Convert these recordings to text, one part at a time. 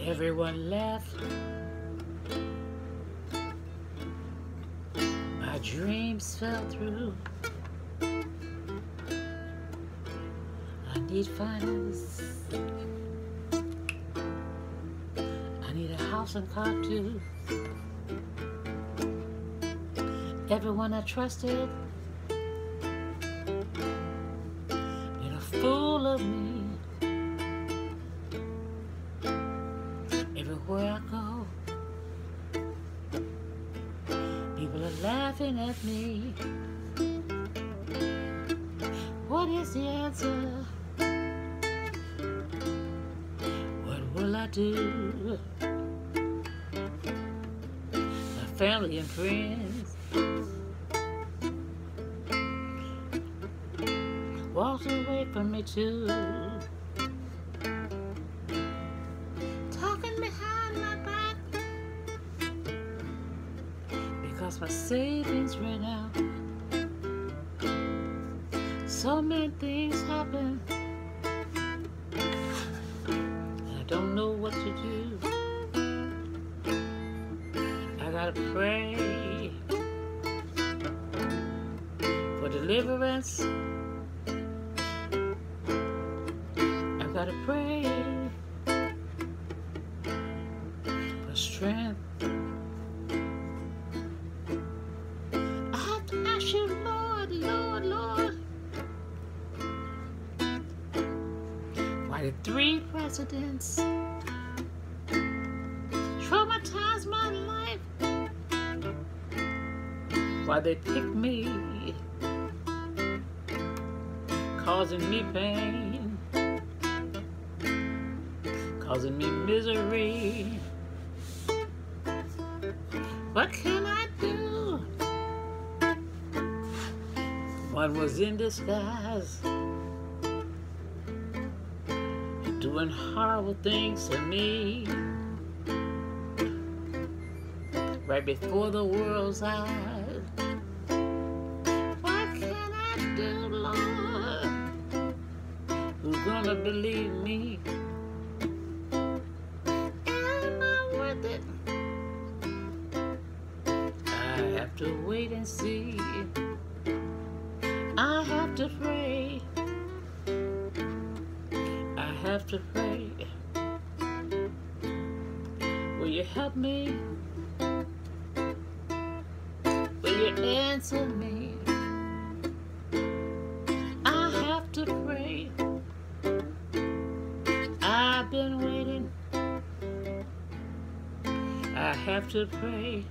Everyone left. My dreams fell through. I need finance. I need a house and car too. Everyone I trusted made a fool of me. Everywhere I go, people are laughing at me. What is the answer? What will I do? My family and friends walked away from me too. My savings ran out. So many things happen. I don't know what to do. I gotta pray for deliverance. I gotta pray for strength. Why did 3 presidents traumatize my life? Why they picked me, causing me pain, causing me misery? What can I do? One was in disguise, doing horrible things to me, right before the world's eyes. What can I do, Lord? Who's gonna believe me? Am I worth it? I have to wait and see. I have to pray. I have to pray. Will you help me? Will you answer me? I have to pray. I've been waiting. I have to pray.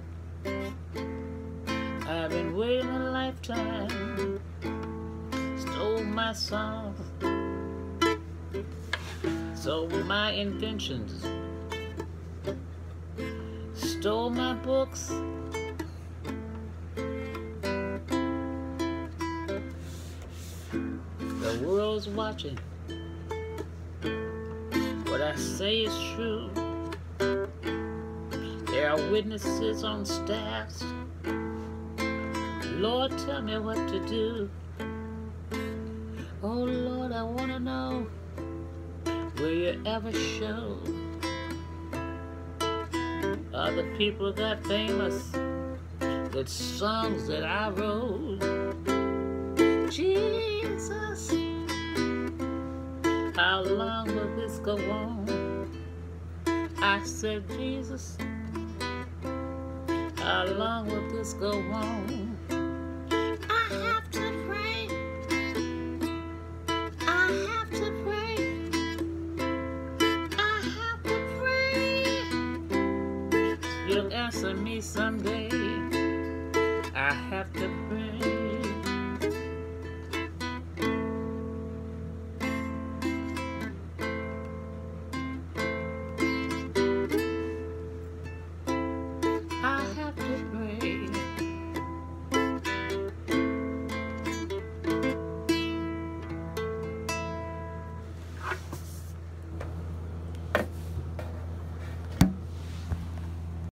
I've been waiting a lifetime. Stole my song, stole my inventions, stole my books. The world's watching. What I say is true. There are witnesses on staffs. Lord, tell me what to do. Oh Lord, I want to know, will you ever show? Are the people that famous with songs that I wrote? Jesus, how long will this go on? I said, Jesus, how long will this go on? You'll answer me someday.